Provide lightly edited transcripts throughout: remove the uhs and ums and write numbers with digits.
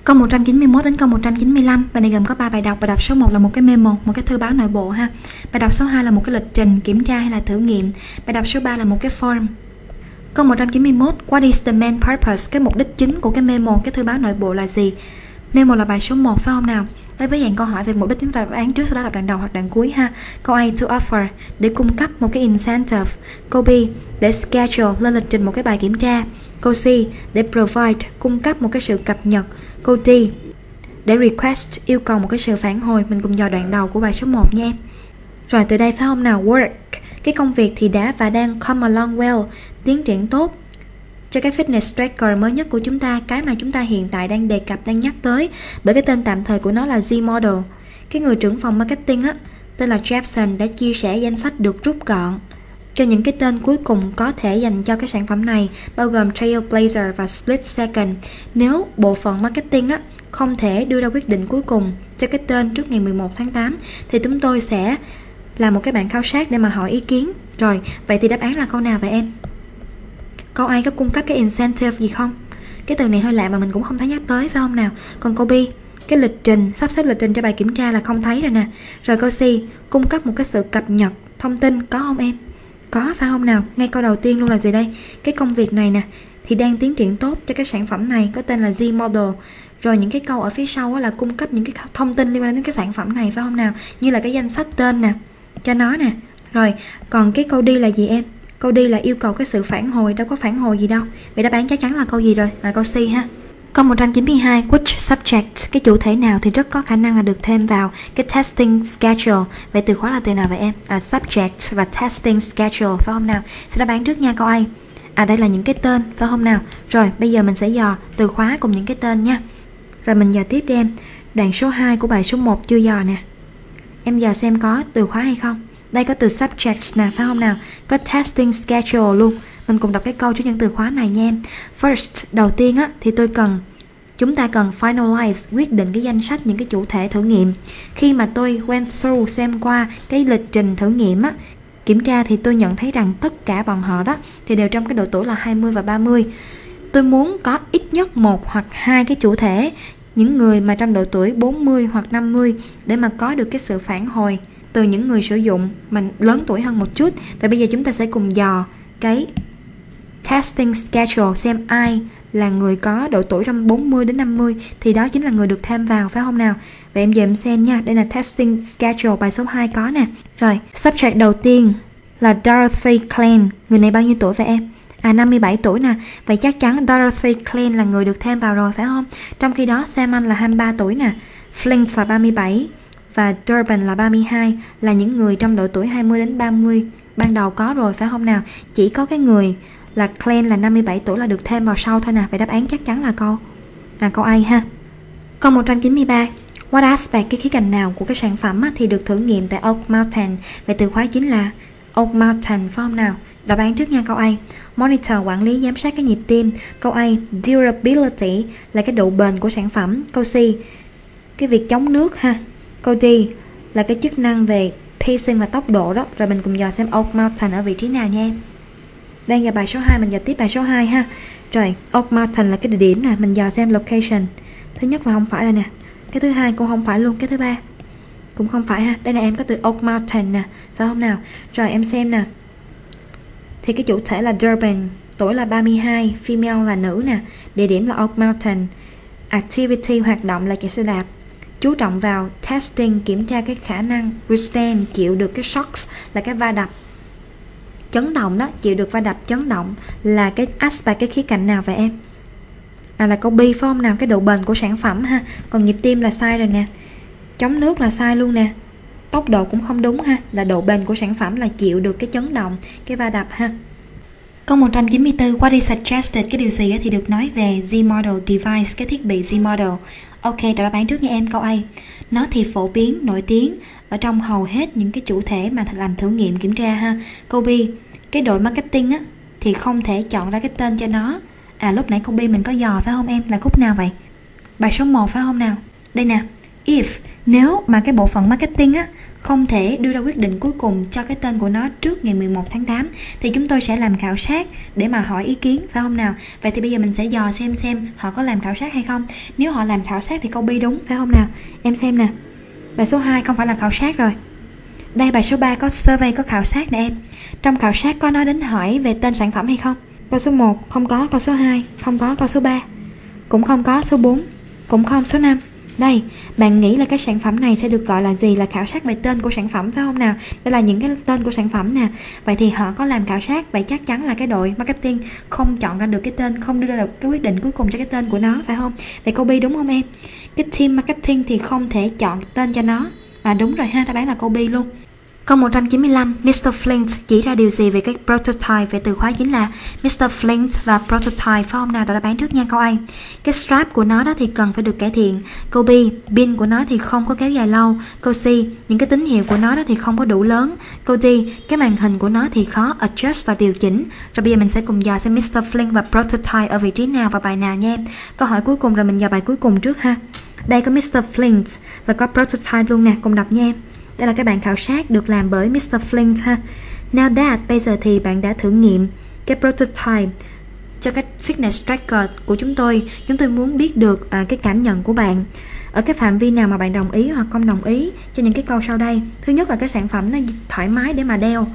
Câu 191 đến câu 195, bài này gồm có 3 bài đọc. Bài đọc số 1 là một cái memo, một cái thư báo nội bộ ha. Bài đọc số 2 là một cái lịch trình kiểm tra hay là thử nghiệm. Bài đọc số 3 là một cái form. Câu 191, what is the main purpose? Cái mục đích chính của cái memo, cái thư báo nội bộ là gì? Memo là bài số 1 phải không nào? Đối với dạng câu hỏi về mục đích, chúng ta đáp án trước, sau đó đọc đoạn đầu hoặc đoạn cuối ha. Câu A, to offer, để cung cấp một cái incentive. Câu B, để schedule, lên lịch trình một cái bài kiểm tra. Câu C, để provide, cung cấp một cái sự cập nhật. Câu D, để request, yêu cầu một cái sự phản hồi. Mình cùng dò đoạn đầu của bài số 1 nha em. Rồi từ đây phải không nào? Work, cái công việc thì đã và đang come along well, tiến triển tốt. Cho cái fitness tracker mới nhất của chúng ta, cái mà chúng ta hiện tại đang đề cập, đang nhắc tới, bởi cái tên tạm thời của nó là Z-Model. Cái người trưởng phòng marketing á, tên là Jepson, đã chia sẻ danh sách được rút gọn cho những cái tên cuối cùng có thể dành cho cái sản phẩm này, bao gồm Trailblazer và Split Second. Nếu bộ phận marketing á, không thể đưa ra quyết định cuối cùng cho cái tên trước ngày 11 tháng 8 thì chúng tôi sẽ làm một cái bảng khảo sát để mà hỏi ý kiến. Rồi, vậy thì đáp án là câu nào vậy em? Câu A có cung cấp cái incentive gì không? Cái từ này hơi lạ mà mình cũng không thấy nhắc tới phải không nào? Còn câu B, cái lịch trình, sắp xếp lịch trình cho bài kiểm tra là không thấy rồi nè. Rồi câu C, cung cấp một cái sự cập nhật thông tin, có không em? Có phải không nào? Ngay câu đầu tiên luôn là gì đây? Cái công việc này nè thì đang tiến triển tốt cho cái sản phẩm này có tên là Z-Model. Rồi những cái câu ở phía sau là cung cấp những cái thông tin liên quan đến cái sản phẩm này phải không nào? Như là cái danh sách tên nè cho nó nè. Rồi còn cái câu D là gì em? Câu D là yêu cầu cái sự phản hồi, đâu có phản hồi gì đâu. Vậy đáp án chắc chắn là câu gì rồi? Là câu C ha. Câu 192, which subject, cái chủ thể nào thì rất có khả năng là được thêm vào cái testing schedule. Vậy từ khóa là từ nào vậy em? Subject và testing schedule phải không nào? Sẽ đáp án trước nha câu A. Đây là những cái tên phải không nào? Rồi bây giờ mình sẽ dò từ khóa cùng những cái tên nha. Rồi mình dò tiếp đi em. Đoạn số 2 của bài số 1 chưa dò nè. Em dò xem có từ khóa hay không. Đây có từ subjects nè phải không nào? Có testing schedule luôn. Mình cùng đọc cái câu trước những từ khóa này nha em. First, đầu tiên á thì chúng ta cần finalize, quyết định cái danh sách những cái chủ thể thử nghiệm. Khi mà tôi went through, xem qua cái lịch trình thử nghiệm á, kiểm tra thì tôi nhận thấy rằng tất cả bọn họ đó thì đều trong cái độ tuổi là 20 và 30. Tôi muốn có ít nhất 1 hoặc 2 cái chủ thể, những người mà trong độ tuổi 40 hoặc 50 để mà có được cái sự phản hồi từ những người sử dụng mình lớn tuổi hơn một chút. Và bây giờ chúng ta sẽ cùng dò cái testing schedule xem ai là người có độ tuổi trong 40 đến 50 thì đó chính là người được thêm vào phải không nào? Vậy em giờ em xem nha, đây là testing schedule bài số 2 có nè. Rồi, subject đầu tiên là Dorothy Klein, người này bao nhiêu tuổi vậy em? 57 tuổi nè. Vậy chắc chắn Dorothy Klein là người được thêm vào rồi phải không? Trong khi đó Simon là 23 tuổi nè, Flint là 37 và Durban là 32, là những người trong độ tuổi 20 đến 30 ban đầu có rồi phải không nào? Chỉ có cái người là Klein là 57 tuổi là được thêm vào sau thôi nè. Vậy đáp án chắc chắn là câu A ha. Câu 193, what aspect, cái khía cạnh nào của cái sản phẩm thì được thử nghiệm tại Oak Mountain? Vậy từ khóa chính là Oak Mountain phải không nào? Đáp án trước nha câu A. Monitor, quản lý giám sát cái nhịp tim. Câu A. Durability là cái độ bền của sản phẩm. Câu C, cái việc chống nước ha. Câu D là cái chức năng về pacing và tốc độ đó. Rồi mình cùng dò xem Oak Mountain ở vị trí nào nha em. Đang giờ bài số 2, mình dò tiếp bài số 2 ha. Rồi, Oak Mountain là cái địa điểm nè, mình dò xem location. Thứ nhất là không phải rồi nè. Cái thứ hai cũng không phải luôn, cái thứ ba cũng không phải ha. Đây là em có từ Oak Mountain nè, phải không nào? Rồi em xem nè. Thì cái chủ thể là Durban, tuổi là 32, female là nữ nè, địa điểm là Oak Mountain. Activity, hoạt động là chạy xe đạp. Chú trọng vào testing, kiểm tra cái khả năng withstand, chịu được cái shocks là cái va đập. Chấn động đó, chịu được va đập chấn động là cái aspect, cái khía cạnh nào vậy em? Là câu B phải không nào? Cái độ bền của sản phẩm ha. Còn nhịp tim là sai rồi nè. Chống nước là sai luôn nè. Tốc độ cũng không đúng ha. Là độ bền của sản phẩm là chịu được cái chấn động, cái va đập ha. Câu 194, what is suggested, cái điều gì thì được nói về Z-Model device, cái thiết bị Z-Model. Ok, đáp án trước nha em. Câu A, nó thì phổ biến, nổi tiếng ở trong hầu hết những cái chủ thể mà làm thử nghiệm kiểm tra ha. Câu B, cái đội marketing thì không thể chọn ra cái tên cho nó. Lúc nãy câu B mình có dò phải không em? Là khúc nào vậy? Bài số 1 phải không nào? Đây nè. If, nếu mà cái bộ phận marketing không thể đưa ra quyết định cuối cùng cho cái tên của nó trước ngày 11 tháng 8 thì chúng tôi sẽ làm khảo sát để mà hỏi ý kiến, phải không nào? Vậy thì bây giờ mình sẽ dò xem họ có làm khảo sát hay không. Nếu họ làm khảo sát thì câu B đúng, phải không nào? Em xem nè. Bài số 2 không phải là khảo sát rồi. Đây bài số 3 có survey, có khảo sát nè em. Trong khảo sát có nói đến hỏi về tên sản phẩm hay không? Câu số 1 không có, câu số 2 không có, câu số 3 cũng không có, số 4 cũng không, số 5. Đây, bạn nghĩ là cái sản phẩm này sẽ được gọi là gì? Là khảo sát về tên của sản phẩm, phải không nào? Đây là những cái tên của sản phẩm nè. Vậy thì họ có làm khảo sát, vậy chắc chắn là cái đội marketing không chọn ra được cái tên, không đưa ra được cái quyết định cuối cùng cho cái tên của nó, phải không? Vậy câu B đúng không em? Cái team marketing thì không thể chọn tên cho nó. Đúng rồi ha, đáp án là câu B luôn. Câu 195, Mr. Flint chỉ ra điều gì về cái prototype? Về từ khóa chính là Mr. Flint và prototype, phải không nào? Đáp án trước nha câu A. Cái strap của nó đó thì cần phải được cải thiện. Câu B, pin của nó thì không có kéo dài lâu. Câu C, những cái tín hiệu của nó đó thì không có đủ lớn. Câu D, cái màn hình của nó thì khó adjust và điều chỉnh. Rồi bây giờ mình sẽ cùng dò xem Mr. Flint và prototype ở vị trí nào và bài nào nha em. Câu hỏi cuối cùng rồi mình dò bài cuối cùng trước ha. Đây có Mr. Flint và có prototype luôn nè, cùng đọc nha em. Đây là cái bản khảo sát được làm bởi Mr. Flint ha. Now that, bây giờ thì bạn đã thử nghiệm cái prototype cho cái fitness tracker của chúng tôi. Chúng tôi muốn biết được cái cảm nhận của bạn ở cái phạm vi nào mà bạn đồng ý hoặc không đồng ý cho những cái câu sau đây. Thứ nhất là cái sản phẩm nó thoải mái để mà đeo.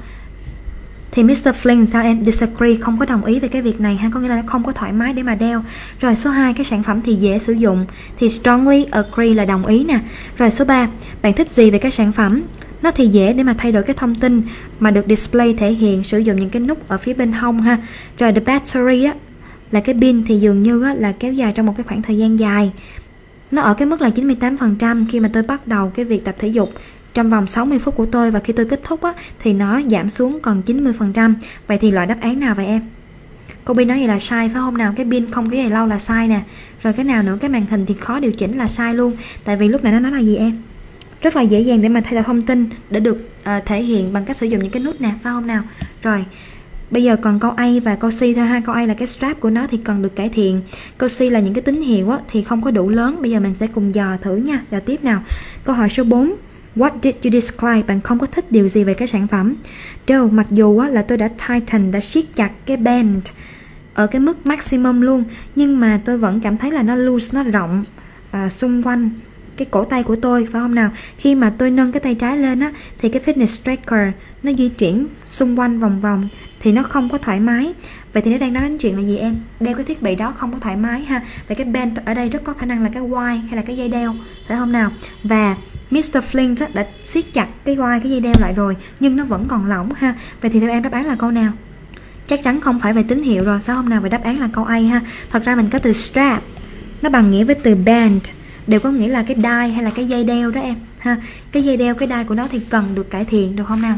Thì Mr. Flint sao em? Disagree, không có đồng ý về cái việc này ha, có nghĩa là không có thoải mái để mà đeo. Rồi số 2, cái sản phẩm thì dễ sử dụng, thì strongly agree là đồng ý nè. Rồi số 3, bạn thích gì về cái sản phẩm? Nó thì dễ để mà thay đổi cái thông tin mà được display thể hiện, sử dụng những cái nút ở phía bên hông ha. Rồi the battery á, là cái pin thì dường như á, là kéo dài trong một cái khoảng thời gian dài. Nó ở cái mức là 98% khi mà tôi bắt đầu cái việc tập thể dục trong vòng 60 phút của tôi, và khi tôi kết thúc á, thì nó giảm xuống còn 90%. Vậy thì loại đáp án nào vậy em? Cô Bi nói vậy là sai, phải không nào? Cái pin không kéo dài lâu là sai nè. Rồi cái nào nữa? Cái màn hình thì khó điều chỉnh là sai luôn. Tại vì lúc này nó nói là gì em? Rất là dễ dàng để mà thay đổi thông tin để được thể hiện bằng cách sử dụng những cái nút nè, phải không nào? Rồi bây giờ còn câu A và câu C thôi ha. Câu A là cái strap của nó thì cần được cải thiện. Câu C là những cái tín hiệu á, thì không có đủ lớn. Bây giờ mình sẽ cùng dò thử nha. Dò tiếp nào. Câu hỏi số 4. What did you dislike? Bạn không có thích điều gì về cái sản phẩm? Đâu, mặc dù á, là tôi đã tighten, đã siết chặt cái band ở cái mức maximum luôn, nhưng mà tôi vẫn cảm thấy là nó loose, nó rộng xung quanh cái cổ tay của tôi, phải không nào? Khi mà tôi nâng cái tay trái lên á, thì cái fitness tracker nó di chuyển xung quanh vòng vòng thì nó không có thoải mái. Vậy thì nó đang nói đến chuyện là gì em? Đeo cái thiết bị đó không có thoải mái ha. Vậy cái band ở đây rất có khả năng là cái wire hay là cái dây đeo, phải không nào? Và Mr. Flint đã siết chặt cái wire, cái dây đeo lại rồi, nhưng nó vẫn còn lỏng ha. Vậy thì theo em đáp án là câu nào? Chắc chắn không phải về tín hiệu rồi, phải không nào? Vậy đáp án là câu A ha. Thật ra mình có từ strap, nó bằng nghĩa với từ band, đều có nghĩa là cái đai hay là cái dây đeo đó em ha. Cái dây đeo, cái đai của nó thì cần được cải thiện, được không nào?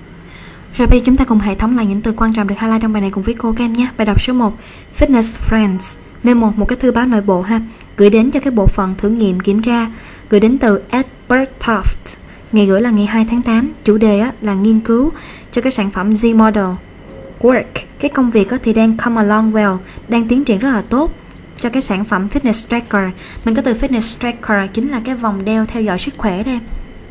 Rồi bây giờ chúng ta cùng hệ thống lại những từ quan trọng được highlight trong bài này cùng với cô các em nhé. Bài đọc số 1, Fitness Friends. Memo, một cái thư báo nội bộ ha, gửi đến cho cái bộ phận thử nghiệm kiểm tra, gửi đến từ Edward Toft. Ngày gửi là ngày 2 tháng 8. Chủ đề á, là nghiên cứu cho cái sản phẩm Z Model. Work, cái công việc á, thì đang come along well, đang tiến triển rất là tốt cho cái sản phẩm Fitness Tracker. Mình có từ Fitness Tracker chính là cái vòng đeo theo dõi sức khỏe đây.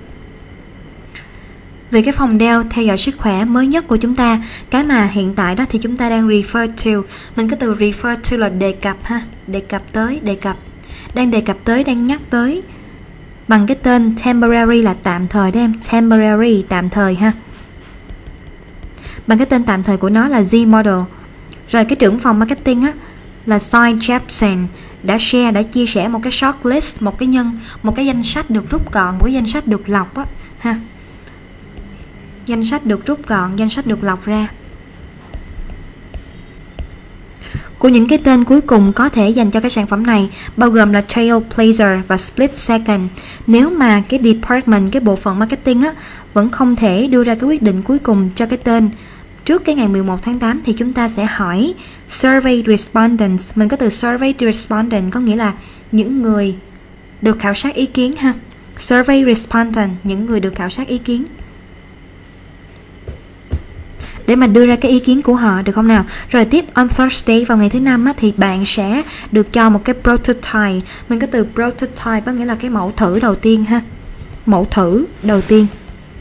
Về cái vòng đeo theo dõi sức khỏe mới nhất của chúng ta, cái mà hiện tại đó thì chúng ta đang refer to, mình có từ refer to là đề cập ha, đề cập tới, đề cập, đang đề cập tới, đang nhắc tới bằng cái tên temporary là tạm thời đó em, temporary tạm thời ha, bằng cái tên tạm thời của nó là Z Model. Rồi cái trưởng phòng marketing á là Cy Jepsen đã share, đã chia sẻ một cái shortlist, một cái danh sách được rút gọn, một cái danh sách được lọc á ha. Danh sách được rút gọn, danh sách được lọc ra của những cái tên cuối cùng có thể dành cho cái sản phẩm này, bao gồm là Trailblazer và Split Second. Nếu mà cái department, cái bộ phận marketing á, vẫn không thể đưa ra cái quyết định cuối cùng cho cái tên trước cái ngày 11 tháng 8 thì chúng ta sẽ hỏi survey respondents. Mình có từ survey respondent có nghĩa là những người được khảo sát ý kiến ha. Survey respondent, những người được khảo sát ý kiến, để mà đưa ra cái ý kiến của họ, được không nào? Rồi tiếp, on Thursday, vào ngày thứ Năm á, thì bạn sẽ được cho một cái prototype. Mình có từ prototype có nghĩa là cái mẫu thử đầu tiên ha. Mẫu thử đầu tiên.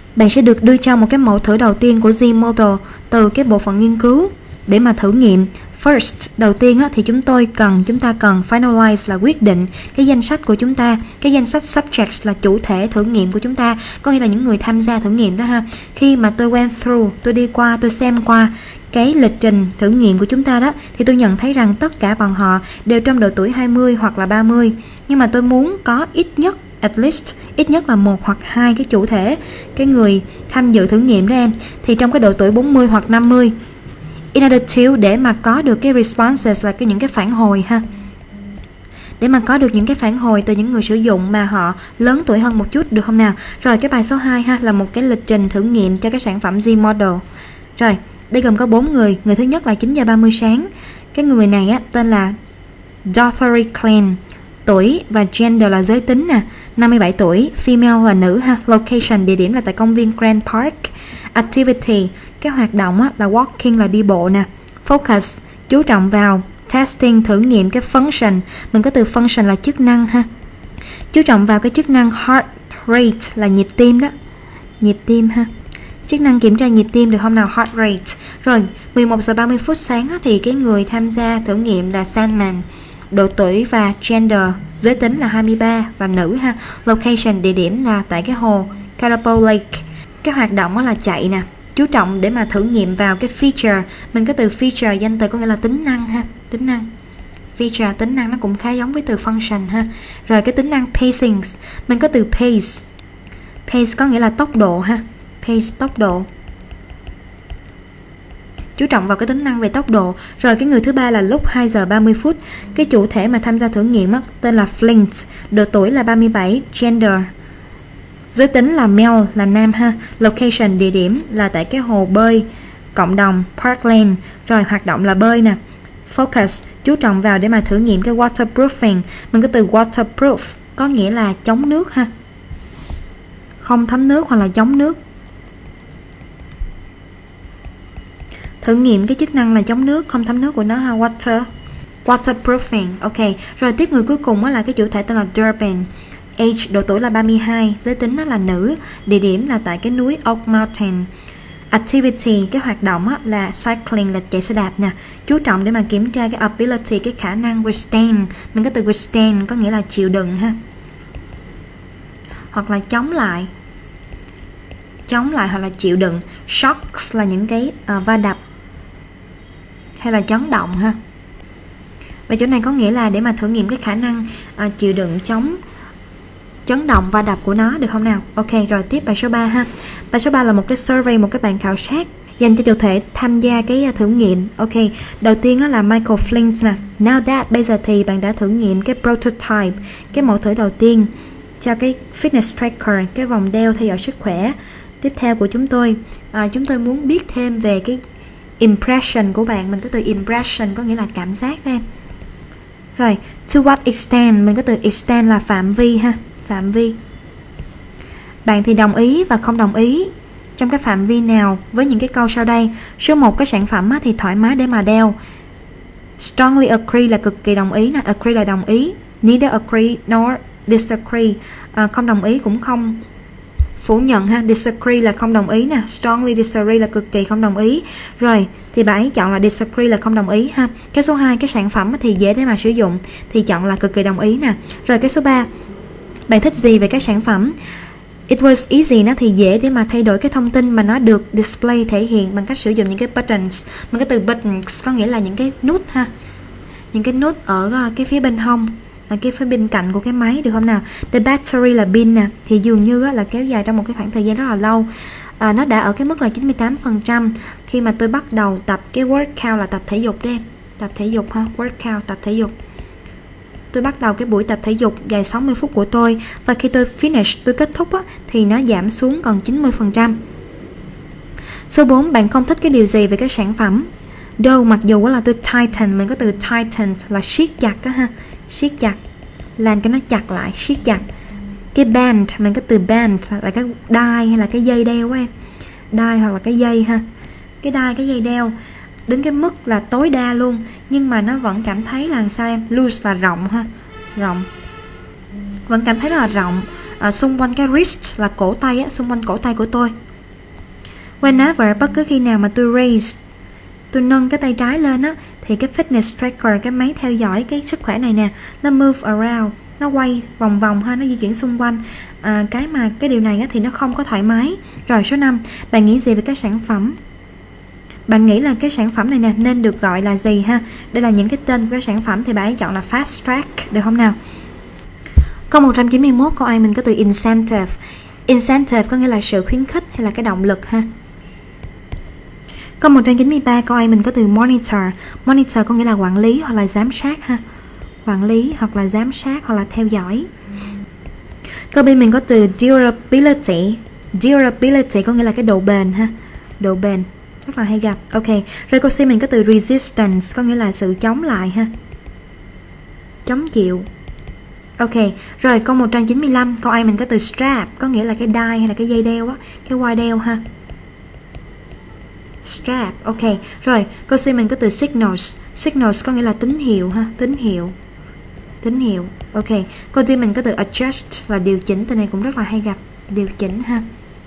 Bạn sẽ được đưa cho một cái mẫu thử đầu tiên của Z-Model từ cái bộ phận nghiên cứu để mà thử nghiệm. First, đầu tiên thì chúng ta cần finalize là quyết định cái danh sách của chúng ta, cái danh sách subjects là chủ thể thử nghiệm của chúng ta, có nghĩa là những người tham gia thử nghiệm đó ha. Khi mà tôi went through, tôi đi qua, tôi xem qua cái lịch trình thử nghiệm của chúng ta đó, thì tôi nhận thấy rằng tất cả bọn họ đều trong độ tuổi 20 hoặc là 30. Nhưng mà tôi muốn có ít nhất là một hoặc hai cái chủ thể, cái người tham dự thử nghiệm đó em, thì trong cái độ tuổi 40 hoặc 50. In order to, để mà có được cái responses là những cái phản hồi ha. Để mà có được những cái phản hồi từ những người sử dụng mà họ lớn tuổi hơn một chút, được không nào? Rồi cái bài số 2 ha, là một cái lịch trình thử nghiệm cho cái sản phẩm Z-Model. Rồi, đây gồm có 4 người. Người thứ nhất là 9 giờ 30 sáng. Cái người này tên là Dorothy Klein. Tuổi và gender là giới tính nè, 57 tuổi, female là nữ ha. Location, địa điểm là tại công viên Grand Park. Activity, cái hoạt động là walking là đi bộ nè. Focus, chú trọng vào testing, thử nghiệm cái function. Mình có từ function là chức năng ha. Chú trọng vào cái chức năng heart rate là nhịp tim đó. Nhịp tim ha. Chức năng kiểm tra nhịp tim, được không nào? Heart rate. Rồi, 11 giờ 30 phút sáng thì cái người tham gia thử nghiệm là Sandman. Độ tuổi và gender, giới tính là 23 và nữ ha. Location, địa điểm là tại cái hồ Carabao Lake. Cái hoạt động là chạy nè. Chú trọng để mà thử nghiệm vào cái feature. Mình có từ feature, danh từ có nghĩa là tính năng ha. Tính năng. Feature, tính năng nó cũng khá giống với từ function ha. Rồi cái tính năng pacing, mình có từ pace. Pace có nghĩa là tốc độ ha. Pace, tốc độ. Chú trọng vào cái tính năng về tốc độ. Rồi cái người thứ ba là lúc 2 giờ 30 phút. Cái chủ thể mà tham gia thử nghiệm tên là Flint. Độ tuổi là 37, gender, giới tính là male là nam ha. Location, địa điểm là tại cái hồ bơi cộng đồng Parkland. Rồi hoạt động là bơi nè. Focus, chú trọng vào để mà thử nghiệm cái waterproofing. Mình có từ waterproof có nghĩa là chống nước ha. Không thấm nước hoặc là chống nước. Thử nghiệm cái chức năng là chống nước, không thấm nước của nó ha. Waterproofing. Ok. Rồi tiếp người cuối cùng là cái chủ thể tên là Durban. Age, độ tuổi là 32, giới tính nó là nữ, địa điểm là tại cái núi Oak Mountain. Activity, cái hoạt động là cycling là chạy xe đạp nè. Chú trọng để mà kiểm tra cái ability, cái khả năng withstand. Mình có từ withstand có nghĩa là chịu đựng ha. Hoặc là chống lại. Chống lại hoặc là chịu đựng. Shocks là những cái va đập hay là chấn động ha. Và chỗ này có nghĩa là để mà thử nghiệm cái khả năng chịu đựng chống chấn động va đập của nó, được không nào? Ok, rồi tiếp bài số 3 ha. Bài số 3 là một cái survey, một cái bản khảo sát dành cho chủ thể tham gia cái thử nghiệm. Ok, đầu tiên là Michael Flint nè. Now that, bây giờ thì bạn đã thử nghiệm cái prototype, cái mẫu thử đầu tiên cho cái fitness tracker, cái vòng đeo theo dõi sức khỏe. Tiếp theo của chúng tôi muốn biết thêm về cái impression của bạn. Mình có từ impression có nghĩa là cảm giác đó em. Rồi, to what extent, mình có từ extent là phạm vi ha. Phạm vi. Bạn thì đồng ý và không đồng ý trong cái phạm vi nào với những cái câu sau đây. Số 1, cái sản phẩm thì thoải mái để mà đeo. Strongly agree là cực kỳ đồng ý nè. Agree là đồng ý. Neither agree nor disagree. Không đồng ý cũng không phủ nhận ha. Disagree là không đồng ý nè. Strongly disagree là cực kỳ không đồng ý. Rồi thì bạn ấy chọn là disagree là không đồng ý ha. Cái số 2, cái sản phẩm thì dễ để mà sử dụng thì chọn là cực kỳ đồng ý nè. Rồi cái số 3, bạn thích gì về các sản phẩm? It was easy, nó thì dễ để mà thay đổi cái thông tin mà nó được display, thể hiện bằng cách sử dụng những cái buttons. Mình có từ buttons có nghĩa là những cái nút ha. Những cái nút ở cái phía bên hông, ở cái phía bên cạnh của cái máy, được không nào? The battery là pin nè, thì dường như là kéo dài trong một cái khoảng thời gian rất là lâu. Nó đã ở cái mức là 98% khi mà tôi bắt đầu tập cái workout là tập thể dục đấy em. Tập thể dục ha, workout, tập thể dục. Tôi bắt đầu cái buổi tập thể dục dài 60 phút của tôi, và khi tôi finish, tôi kết thúc thì nó giảm xuống còn 90%. Số 4, bạn không thích cái điều gì về cái sản phẩm? Đâu, mặc dù là tôi tighten, mình có từ tighten là siết chặt ha, siết chặt, làm cái nó chặt lại, siết chặt. Cái band, mình có từ band là cái đai hay là cái dây đeo em, đai hoặc là cái dây ha, cái đai, cái dây đeo đến cái mức là tối đa luôn, nhưng mà nó vẫn cảm thấy là sao em? Loose là rộng ha, rộng, vẫn cảm thấy là rộng. xung quanh cái wrist là cổ tay á, xung quanh cổ tay của tôi. Whenever, bất cứ khi nào mà tôi nâng cái tay trái lên á, thì cái fitness tracker, cái máy theo dõi cái sức khỏe này nè, nó move around, nó quay vòng vòng ha, nó di chuyển xung quanh. Cái điều này á, thì nó không có thoải mái. Rồi số 5, bạn nghĩ gì về cái sản phẩm? Bạn nghĩ là cái sản phẩm này nè nên được gọi là gì ha? Đây là những cái tên của cái sản phẩm, thì bạn hãy chọn là fast track được không nào? Câu 191, câu A mình có từ incentive. Incentive có nghĩa là sự khuyến khích hay là cái động lực ha. Câu 193, câu A mình có từ monitor. Monitor có nghĩa là quản lý hoặc là giám sát ha. Quản lý hoặc là giám sát hoặc là theo dõi. Câu B mình có từ durability. Durability có nghĩa là cái độ bền ha. Độ bền rất là hay gặp. Ok. Rồi câu C mình có từ resistance, có nghĩa là sự chống lại ha. Chống chịu. Ok. Rồi câu 195, câu A mình có từ strap, có nghĩa là cái đai hay là cái dây đeo á, cái quai đeo ha. Strap. Ok. Rồi câu C mình có từ signals. Signals có nghĩa là tín hiệu ha. Tín hiệu. Ok. Câu D mình có từ adjust là điều chỉnh, từ này cũng rất là hay gặp. Điều chỉnh ha.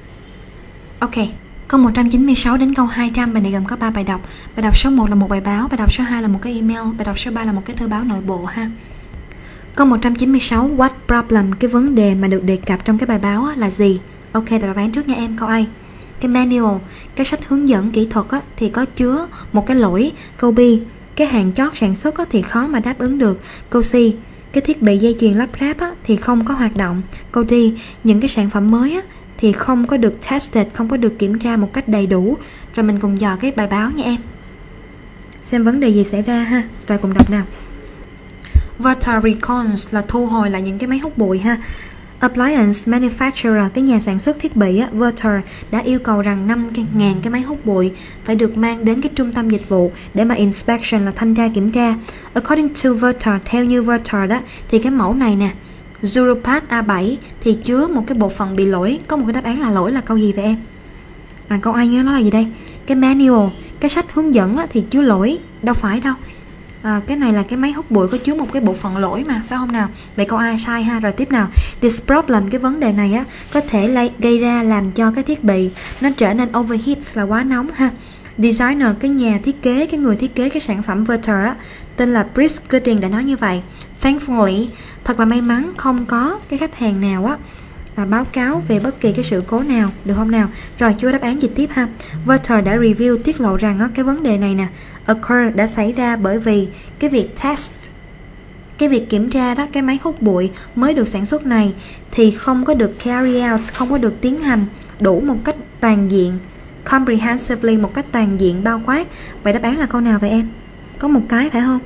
Ok. Câu 196 đến câu 200, bài này gồm có 3 bài đọc. Bài đọc số 1 là một bài báo, bài đọc số 2 là một cái email, bài đọc số 3 là một cái thư báo nội bộ ha. Câu 196, what problem, cái vấn đề mà được đề cập trong cái bài báo là gì? Ok, đọc án trước nha em. Câu A, cái manual, cái sách hướng dẫn kỹ thuật á, thì có chứa một cái lỗi. Câu B, cái hàng chót sản xuất á, thì khó mà đáp ứng được. Câu C, cái thiết bị dây chuyền lắp ráp á, thì không có hoạt động. Câu D, những cái sản phẩm mới á, thì không có được tested, không có được kiểm tra một cách đầy đủ. Rồi mình cùng dò cái bài báo nha em, xem vấn đề gì xảy ra ha. Rồi cùng đọc nào. Verter recalls là thu hồi lại những cái máy hút bụi ha. Appliance manufacturer, cái nhà sản xuất thiết bị á, Verter đã yêu cầu rằng 5.000 cái máy hút bụi phải được mang đến cái trung tâm dịch vụ để mà inspection là thanh tra kiểm tra. According to Verter, theo như Verter đó, thì cái mẫu này nè, Zuropath A7 thì chứa một cái bộ phận bị lỗi. Có một cái đáp án là lỗi là câu gì vậy em? Câu A nó là gì đây? Cái manual, cái sách hướng dẫn á, thì chứa lỗi. Đâu phải đâu. Cái này là cái máy hút bụi có chứa một cái bộ phận lỗi mà, phải không nào? Vậy câu A sai ha. Rồi tiếp nào. This problem, cái vấn đề này á, có thể gây ra làm cho cái thiết bị nó trở nên overheat là quá nóng ha. Designer, cái nhà thiết kế, cái người thiết kế cái sản phẩm Verter á, tên là Brice Gooding đã nói như vậy. Thankfully, thật là may mắn không có cái khách hàng nào á báo cáo về bất kỳ cái sự cố nào, được không nào? Rồi chưa đáp án dịch tiếp ha. Verter đã review tiết lộ rằng á, cái vấn đề này nè occur đã xảy ra bởi vì cái việc test, cái việc kiểm tra đó, cái máy hút bụi mới được sản xuất này thì không có được carry out, không có được tiến hành đủ một cách toàn diện, comprehensively, một cách toàn diện bao quát. Vậy đáp án là câu nào vậy em? Có một cái phải không?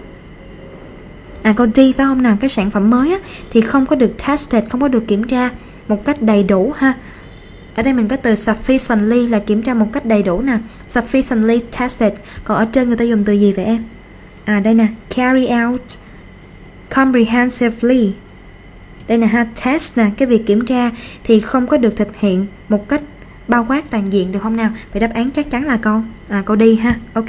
Câu D phải không nào? Cái sản phẩm mới á, thì không có được tested, không có được kiểm tra một cách đầy đủ ha. Ở đây mình có từ sufficiently là kiểm tra một cách đầy đủ nè, sufficiently tested. Còn ở trên người ta dùng từ gì vậy em? Đây nè, carry out comprehensively. Đây nè ha, test nè, cái việc kiểm tra thì không có được thực hiện một cách bao quát toàn diện, được không nào? Vậy đáp án chắc chắn là câu D ha. Ok.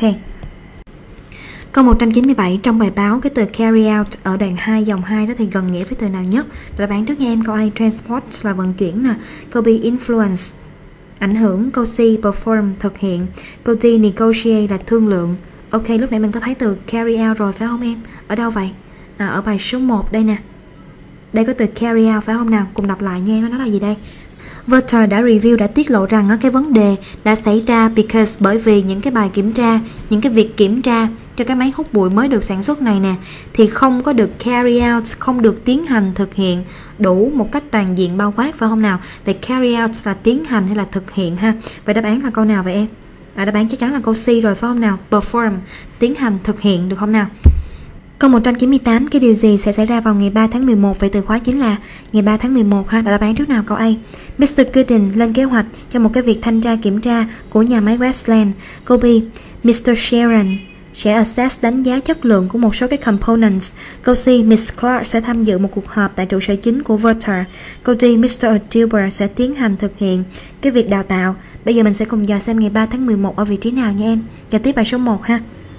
Câu 197, trong bài báo cái từ carry out ở đoạn 2 dòng 2 đó thì gần nghĩa với từ nào nhất? Đáp án trước nha em. Câu A transport là vận chuyển nè. Câu B influence, ảnh hưởng. Câu C perform, thực hiện. Câu D negotiate là thương lượng. Ok, lúc nãy mình có thấy từ carry out rồi phải không em? Ở đâu vậy? Ở bài số 1 đây nè. Đây có từ carry out phải không nào? Cùng đọc lại nha, nó là gì đây? Verter đã review, đã tiết lộ rằng cái vấn đề đã xảy ra because, bởi vì những cái bài kiểm tra, những cái việc kiểm tra cho cái máy hút bụi mới được sản xuất này nè thì không có được carry out, không được tiến hành thực hiện đủ một cách toàn diện bao quát, phải không nào? Vậy carry out là tiến hành hay là thực hiện ha? Vậy đáp án là câu nào vậy em? Đáp án chắc chắn là câu C rồi phải không nào? Perform, tiến hành, thực hiện, được không nào? Câu 198, cái điều gì sẽ xảy ra vào ngày 3 tháng 11? Vậy từ khóa chính là ngày 3 tháng 11 ha. Đáp án trước nào? Câu A, Mr. Gooden lên kế hoạch cho một cái việc thanh tra kiểm tra của nhà máy Westland. Câu B, Mr. Sharon sẽ assess, đánh giá chất lượng của một số cái components. Câu C, Miss Clark sẽ tham dự một cuộc họp tại trụ sở chính của Verter. Câu D, Mr. Dilber sẽ tiến hành thực hiện cái việc đào tạo. Bây giờ mình sẽ cùng dò xem ngày 3 tháng 11 ở vị trí nào nha em. Và tiếp bài số 1 ha.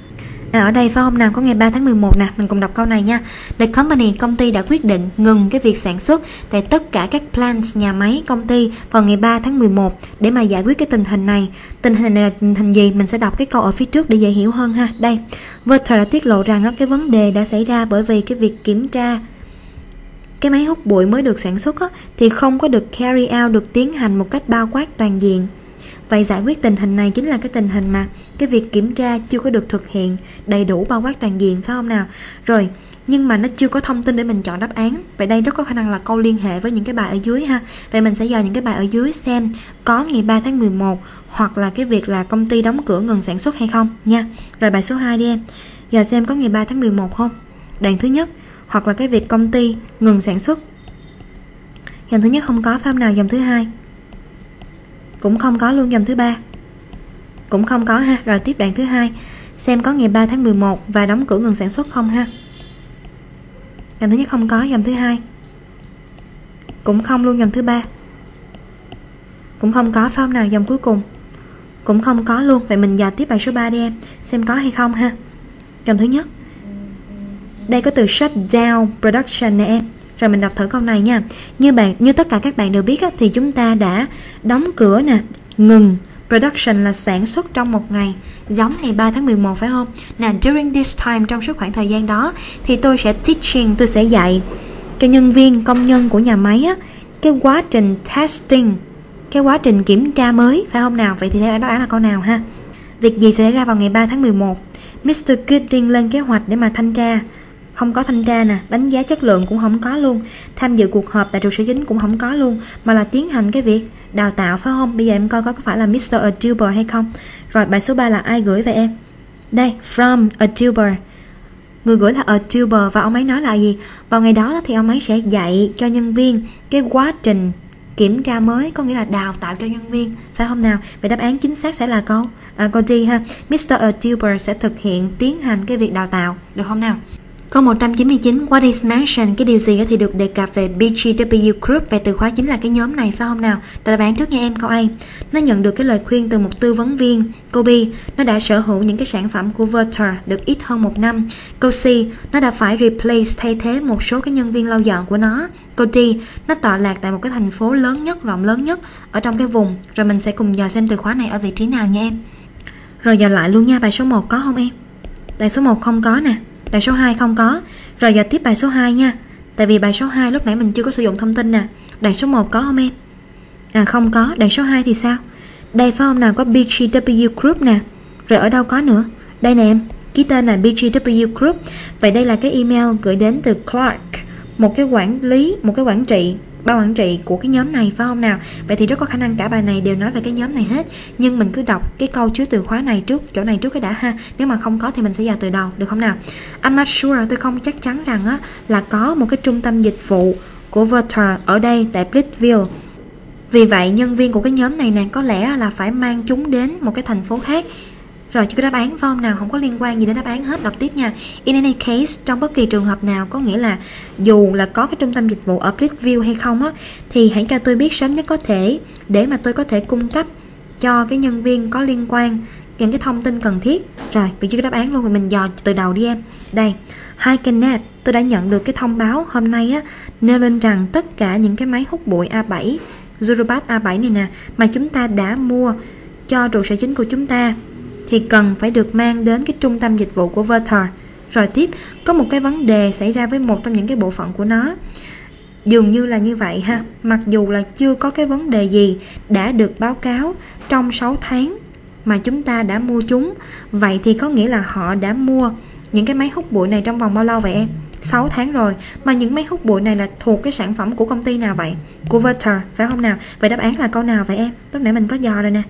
Ở đây phải không nào, có ngày 3 tháng 11 nè, mình cùng đọc câu này nha. The company, công ty đã quyết định ngừng cái việc sản xuất tại tất cả các plants, nhà máy, công ty vào ngày 3 tháng 11 để mà giải quyết cái tình hình này. Tình hình này là tình hình gì? Mình sẽ đọc cái câu ở phía trước để dễ hiểu hơn ha. Đây, Verter đã tiết lộ rằng cái vấn đề đã xảy ra bởi vì cái việc kiểm tra cái máy hút bụi mới được sản xuất thì không có được carry out, được tiến hành một cách bao quát toàn diện. Vậy giải quyết tình hình này chính là cái tình hình mà cái việc kiểm tra chưa có được thực hiện đầy đủ, bao quát toàn diện, phải không nào? Rồi, nhưng mà nó chưa có thông tin để mình chọn đáp án. Vậy đây rất có khả năng là câu liên hệ với những cái bài ở dưới ha. Vậy mình sẽ dò những cái bài ở dưới xem có ngày 3 tháng 11 hoặc là cái việc là công ty đóng cửa ngừng sản xuất hay không nha. Rồi bài số 2 đi em. Giờ xem có ngày 3 tháng 11 không? Đoạn thứ nhất, hoặc là cái việc công ty ngừng sản xuất. Dòng thứ nhất không có, phải không nào? Dòng thứ hai cũng không có luôn, dòng thứ ba cũng không có ha. Rồi tiếp đoạn thứ hai, xem có ngày 3 tháng 11 và đóng cửa ngừng sản xuất không ha. Dòng thứ nhất không có, dòng thứ hai cũng không luôn, dòng thứ ba cũng không có, phải không nào? Dòng cuối cùng cũng không có luôn. Vậy mình dò tiếp bài số 3 đi em, xem có hay không ha. Dòng thứ nhất, đây có từ shut down production nè em. Rồi mình đọc thử câu này nha. Như tất cả các bạn đều biết thì chúng ta đã đóng cửa nè, ngừng. Production là sản xuất trong một ngày, giống ngày 3 tháng 11 phải không? Nè, during this time, trong suốt khoảng thời gian đó thì tôi sẽ teaching, tôi sẽ dạy cho nhân viên, công nhân của nhà máy cái quá trình testing, cái quá trình kiểm tra mới, phải không nào? Vậy thì đáp án là câu nào ha? Việc gì sẽ xảy ra vào ngày 3 tháng 11? Mr. Gooding lên kế hoạch để mà thanh tra. Không có thanh tra nè, đánh giá chất lượng cũng không có luôn, tham dự cuộc họp tại trụ sở chính cũng không có luôn, mà là tiến hành cái việc đào tạo, phải không? Bây giờ em coi có phải là Mr. Aduber hay không. Rồi bài số 3 là ai gửi vậy em? Đây, from Aduber. Người gửi là Aduber và ông ấy nói là gì? Vào ngày đó thì ông ấy sẽ dạy cho nhân viên cái quá trình kiểm tra mới, có nghĩa là đào tạo cho nhân viên, phải không nào? Vậy đáp án chính xác sẽ là câu D ha. Mr. Aduber sẽ thực hiện, tiến hành cái việc đào tạo, được không nào? Câu 199, what is mentioned, cái điều gì thì được đề cập về BGW Group, về từ khóa chính là cái nhóm này, phải không nào? Đáp án trước nha em. Câu A, nó nhận được cái lời khuyên từ một tư vấn viên. Câu B, nó đã sở hữu những cái sản phẩm của Verter được ít hơn 1 năm. Câu C, nó đã phải replace, thay thế một số cái nhân viên lâu dọn của nó. Câu D, nó tọa lạc tại một cái thành phố lớn nhất, rộng lớn nhất ở trong cái vùng. Rồi mình sẽ cùng dò xem từ khóa này ở vị trí nào nha em. Rồi dò lại luôn nha, bài số 1 có không em? Bài số 1 không có nè. Bài số 2 không có. Rồi giờ tiếp bài số 2 nha. Tại vì bài số 2 lúc nãy mình chưa có sử dụng thông tin nè. Đoạn số 1 có không em? Không có. Đoạn số 2 thì sao? Đây phải không nào, có BGW Group nè. Rồi ở đâu có nữa? Đây nè em, ký tên là BGW Group. Vậy đây là cái email gửi đến từ Clark, một cái quản lý, một cái quản trị, ban quản trị của cái nhóm này, phải không nào? Vậy thì rất có khả năng cả bài này đều nói về cái nhóm này hết. Nhưng mình cứ đọc cái câu chứa từ khóa này trước, chỗ này trước cái đã ha. Nếu mà không có thì mình sẽ vào từ đầu, được không nào? I'm not sure, tôi không chắc chắn rằng là có một cái trung tâm dịch vụ của Verter ở đây tại Blitzville. Vì vậy nhân viên của cái nhóm này nè có lẽ là phải mang chúng đến một cái thành phố khác. Rồi chưa có đáp án phải không nào? Không có liên quan gì đến đáp án hết. Đọc tiếp nha. In any case, trong bất kỳ trường hợp nào, có nghĩa là dù là có cái trung tâm dịch vụ ở Blitzville hay không thì hãy cho tôi biết sớm nhất có thể, để mà tôi có thể cung cấp cho cái nhân viên có liên quan những cái thông tin cần thiết. Rồi vì chưa có đáp án luôn, thì mình dò từ đầu đi em. Đây, Hi Kenneth, tôi đã nhận được cái thông báo hôm nay nêu lên rằng tất cả những cái máy hút bụi A7, Zurubat A7 này nè, mà chúng ta đã mua cho trụ sở chính của chúng ta thì cần phải được mang đến cái trung tâm dịch vụ của Verter. Rồi tiếp, có một cái vấn đề xảy ra với một trong những cái bộ phận của nó. Dường như là như vậy ha. Mặc dù là chưa có cái vấn đề gì đã được báo cáo trong 6 tháng mà chúng ta đã mua chúng. Vậy thì có nghĩa là họ đã mua những cái máy hút bụi này trong vòng bao lâu vậy em? 6 tháng rồi. Mà những máy hút bụi này là thuộc cái sản phẩm của công ty nào vậy? Của Verter, phải không nào? Vậy đáp án là câu nào vậy em? Lúc nãy mình có dò rồi nè.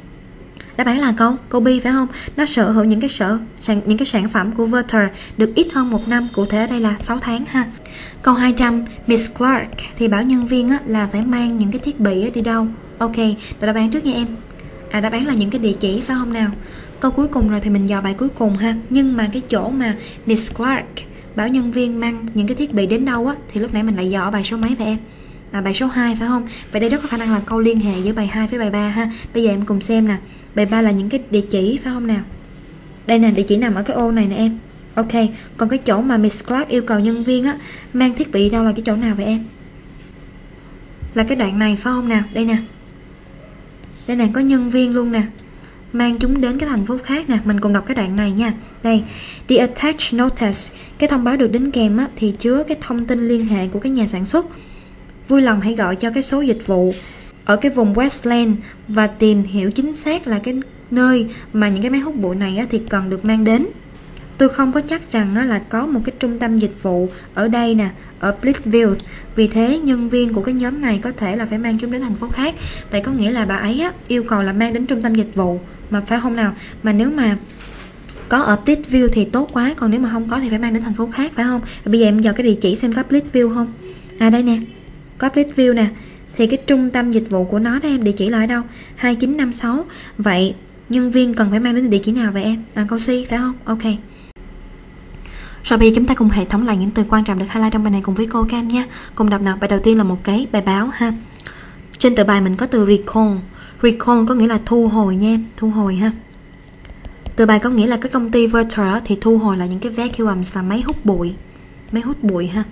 Đáp án là câu B phải không? Nó sở hữu những cái sản phẩm của Verter được ít hơn 1 năm, cụ thể ở đây là 6 tháng ha. Câu 200, Miss Clark thì bảo nhân viên là phải mang những cái thiết bị đi đâu? Ok, đọc đáp án trước nha em. Đáp án là những cái địa chỉ, phải không nào? Câu cuối cùng rồi thì mình dò bài cuối cùng ha. Nhưng mà cái chỗ mà Miss Clark bảo nhân viên mang những cái thiết bị đến đâu thì lúc nãy mình lại dò bài số mấy vậy em? Bài số 2 phải không? Vậy đây rất có khả năng là câu liên hệ giữa bài 2 với bài 3 ha. Bây giờ em cùng xem nè. Bài 3 là những cái địa chỉ, phải không nào? Đây nè, địa chỉ nằm ở cái ô này nè em. Ok, còn cái chỗ mà Miss Clark yêu cầu nhân viên á mang thiết bị đâu là cái chỗ nào vậy em? Là cái đoạn này phải không nào? Đây nè. Đây nè, có nhân viên luôn nè, mang chúng đến cái thành phố khác nè. Mình cùng đọc cái đoạn này nha. Đây, the attached notice, cái thông báo được đính kèm á, thì chứa cái thông tin liên hệ của cái nhà sản xuất. Vui lòng hãy gọi cho cái số dịch vụ ở cái vùng Westland và tìm hiểu chính xác là cái nơi mà những cái máy hút bụi này á, thì cần được mang đến. Tôi không có chắc rằng á, là có một cái trung tâm dịch vụ ở đây nè, ở Blitzville. Vì thế nhân viên của cái nhóm này có thể là phải mang chúng đến thành phố khác. Vậy có nghĩa là bà ấy á, yêu cầu là mang đến trung tâm dịch vụ, mà phải không nào? Mà nếu mà có ở Blitzville thì tốt quá, còn nếu mà không có thì phải mang đến thành phố khác, phải không? Bây giờ em vào cái địa chỉ xem có Blitzville không. À đây nè, có Blitzville nè. Thì cái trung tâm dịch vụ của nó đó em, địa chỉ là ở đâu? 2956. Vậy nhân viên cần phải mang đến địa chỉ nào vậy em? Câu C phải không? Ok. Rồi bây giờ chúng ta cùng hệ thống lại những từ quan trọng được highlight trong bài này cùng với cô các em nhé. Cùng đọc nào. Bài đầu tiên là một cái bài báo ha. Trên tờ bài mình có từ recall. Recall có nghĩa là thu hồi nha em, thu hồi ha. Tờ bài có nghĩa là cái công ty Verter thì thu hồi là những cái vacuums, là máy hút bụi. Máy hút bụi ha.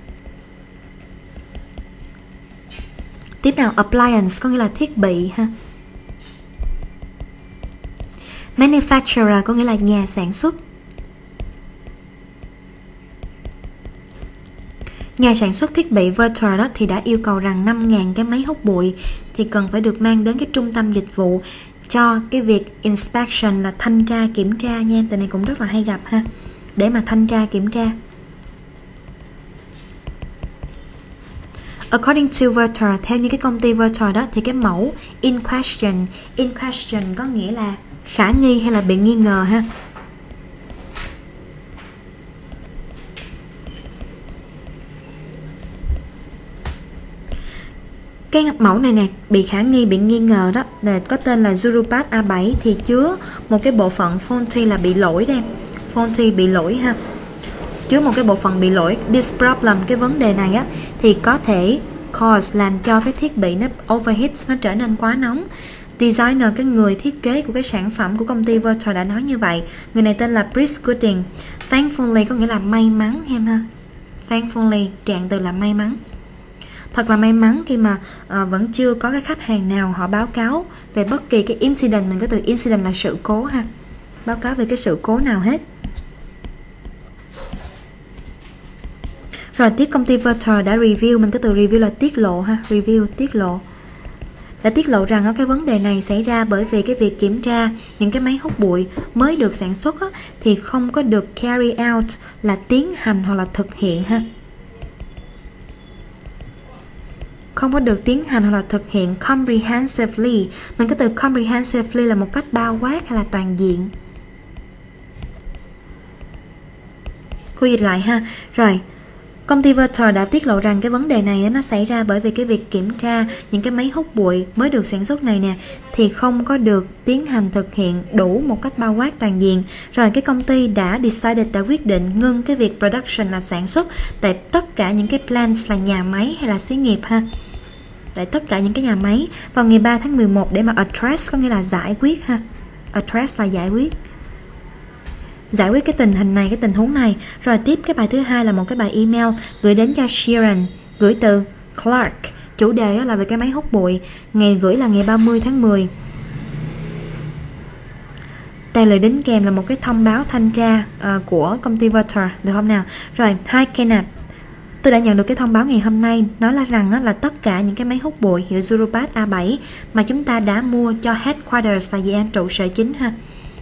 Tiếp nào, appliance có nghĩa là thiết bị ha. Manufacturer có nghĩa là nhà sản xuất. Nhà sản xuất thiết bị Verter đó thì đã yêu cầu rằng 5.000 cái máy hút bụi thì cần phải được mang đến cái trung tâm dịch vụ cho cái việc inspection, là thanh tra kiểm tra nha. Từ này cũng rất là hay gặp ha, để mà thanh tra kiểm tra. According to Verter, theo như cái công ty Verter đó thì cái mẫu in question có nghĩa là khả nghi hay là bị nghi ngờ ha. Cái mẫu này nè, bị khả nghi, bị nghi ngờ đó, là có tên là Zurupat A7 thì chứa một cái bộ phận faulty là bị lỗi đây. Faulty bị lỗi ha. Chứa một cái bộ phận bị lỗi. This problem, cái vấn đề này á thì có thể cause, làm cho cái thiết bị nó overheat, nó trở nên quá nóng. Designer, cái người thiết kế của cái sản phẩm của công ty Verter đã nói như vậy. Người này tên là Chris Gooding. Thankfully có nghĩa là may mắn em ha. Thankfully, trạng từ là may mắn. Thật là may mắn khi mà vẫn chưa có cái khách hàng nào họ báo cáo về bất kỳ cái incident, mình có từ incident là sự cố ha, báo cáo về cái sự cố nào hết. Rồi tiếp, công ty Verter đã review, mình có từ review là tiết lộ ha, review tiết lộ, đã tiết lộ rằng cái vấn đề này xảy ra bởi vì cái việc kiểm tra những cái máy hút bụi mới được sản xuất thì không có được carry out, là tiến hành hoặc là thực hiện ha. Không có được tiến hành hoặc là thực hiện comprehensively. Mình có từ comprehensively là một cách bao quát hay là toàn diện. Cô dịch lại ha. Rồi, công ty Verter đã tiết lộ rằng cái vấn đề này nó xảy ra bởi vì cái việc kiểm tra những cái máy hút bụi mới được sản xuất này nè thì không có được tiến hành thực hiện đủ một cách bao quát toàn diện. Rồi cái công ty đã quyết định ngưng cái việc production là sản xuất tại tất cả những cái plants là nhà máy hay là xí nghiệp ha. Tại tất cả những cái nhà máy vào ngày 3 tháng 11 để mà address có nghĩa là giải quyết ha. Address là giải quyết cái tình hình này, cái tình huống này. Rồi tiếp, cái bài thứ hai là một cái bài email gửi đến cho Sharon, gửi từ Clark. Chủ đề là về cái máy hút bụi. Ngày gửi là ngày 30 tháng 10. Tài lời đính kèm là một cái thông báo thanh tra của công ty Verter, được không nào? Rồi, hi Kenneth, tôi đã nhận được cái thông báo ngày hôm nay nói là rằng là tất cả những cái máy hút bụi hiệu Zurupat A7 mà chúng ta đã mua cho headquarters là gì em, trụ sở chính ha.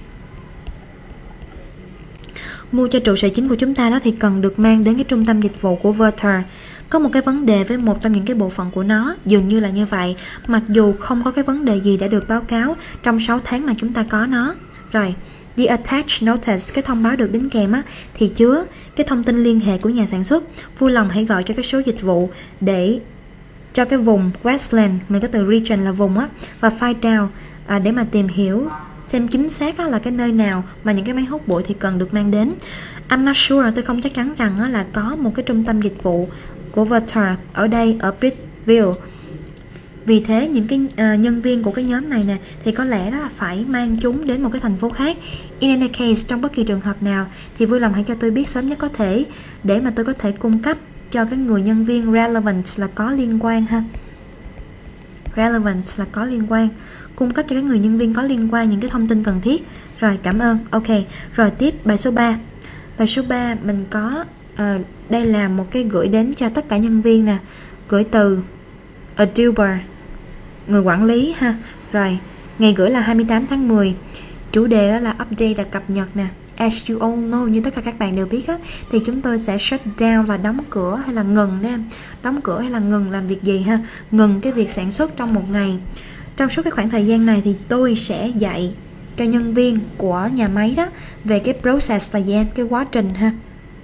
Mua cho trụ sở chính của chúng ta đó thì cần được mang đến cái trung tâm dịch vụ của Verter. Có một cái vấn đề với một trong những cái bộ phận của nó, dường như là như vậy, mặc dù không có cái vấn đề gì đã được báo cáo trong 6 tháng mà chúng ta có nó. Rồi, the attached notice, cái thông báo được đính kèm thì chứa cái thông tin liên hệ của nhà sản xuất. Vui lòng hãy gọi cho cái số dịch vụ để cho cái vùng Westland, mình có từ region là vùng và find out để mà tìm hiểu xem chính xác là cái nơi nào mà những cái máy hút bụi thì cần được mang đến. I'm not sure, tôi không chắc chắn rằng là có một cái trung tâm dịch vụ của Verter ở đây, ở Blitzville. Vì thế những cái nhân viên của cái nhóm này nè thì có lẽ đó là phải mang chúng đến một cái thành phố khác. In any case, trong bất kỳ trường hợp nào thì vui lòng hãy cho tôi biết sớm nhất có thể để mà tôi có thể cung cấp cho cái người nhân viên relevant là có liên quan ha. Relevant là có liên quan, cung cấp cho các người nhân viên có liên quan những cái thông tin cần thiết. Rồi, cảm ơn. Ok, rồi tiếp bài số 3. Bài số 3 mình có đây là một cái gửi đến cho tất cả nhân viên nè, gửi từ Adobe, người quản lý ha. Rồi, ngày gửi là 28 tháng 10. Chủ đề là update là cập nhật nè. As you all know, như tất cả các bạn đều biết á, thì chúng tôi sẽ shut down là đóng cửa hay là ngừng đấy em. Đóng cửa hay là ngừng làm việc gì ha? Ngừng cái việc sản xuất trong một ngày. Trong suốt cái khoảng thời gian này thì tôi sẽ dạy cho nhân viên của nhà máy đó về cái process là gì em? Cái quá trình ha.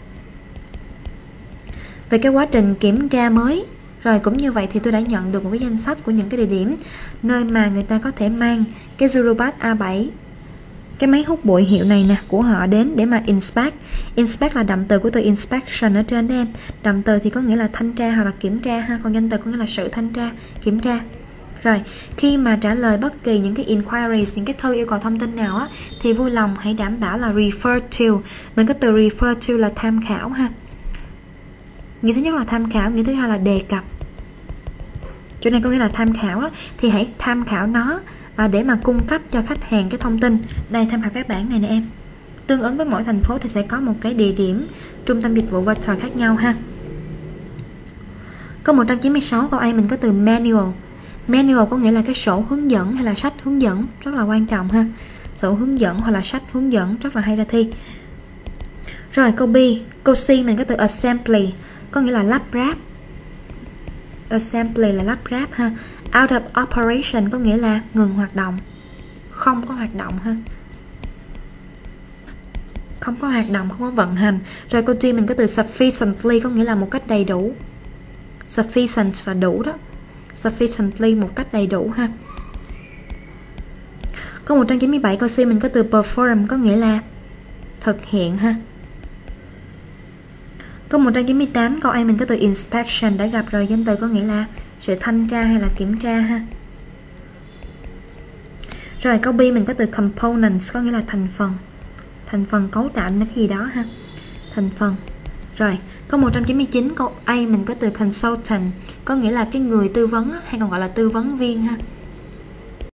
Về cái quá trình kiểm tra mới. Rồi cũng như vậy thì tôi đã nhận được một cái danh sách của những cái địa điểm nơi mà người ta có thể mang cái Zurobat A7, cái máy hút bụi hiệu này nè của họ đến để mà inspect. Inspect là đậm từ của từ inspection ở trên đó em. Đậm từ thì có nghĩa là thanh tra hoặc là kiểm tra ha, còn danh từ có nghĩa là sự thanh tra, kiểm tra. Rồi, khi mà trả lời bất kỳ những cái inquiries, những cái thư yêu cầu thông tin nào á, thì vui lòng hãy đảm bảo là refer to. Mình có từ refer to là tham khảo ha. Nghĩa thứ nhất là tham khảo, nghĩa thứ hai là đề cập. Chỗ này có nghĩa là tham khảo á, thì hãy tham khảo nó để mà cung cấp cho khách hàng cái thông tin. Đây, tham khảo các bản này nè em. Tương ứng với mỗi thành phố thì sẽ có một cái địa điểm trung tâm dịch vụ virtual khác nhau ha. Câu 196 câu A mình có từ manual. Manual có nghĩa là cái sổ hướng dẫn hay là sách hướng dẫn, rất là quan trọng ha. Sổ hướng dẫn hoặc là sách hướng dẫn rất là hay ra thi. Rồi câu B, câu C mình có từ assembly, có nghĩa là lắp ráp. Assembly là lắp ráp ha. Out of operation có nghĩa là ngừng hoạt động, không có hoạt động ha. Không có hoạt động, không có vận hành. Rồi câu D mình có từ sufficiently, có nghĩa là một cách đầy đủ. Sufficient là đủ đó. Sufficiently một cách đầy đủ ha. Câu 197 câu C mình có từ perform, có nghĩa là thực hiện ha. Câu 198 câu A mình có từ inspection, đã gặp rồi, danh từ có nghĩa là sự thanh tra hay là kiểm tra ha. Rồi câu B mình có từ components, có nghĩa là thành phần. Thành phần cấu tạo nó cái gì đó ha. Thành phần. Rồi, câu 199 câu A mình có từ consultant, có nghĩa là cái người tư vấn hay còn gọi là tư vấn viên ha.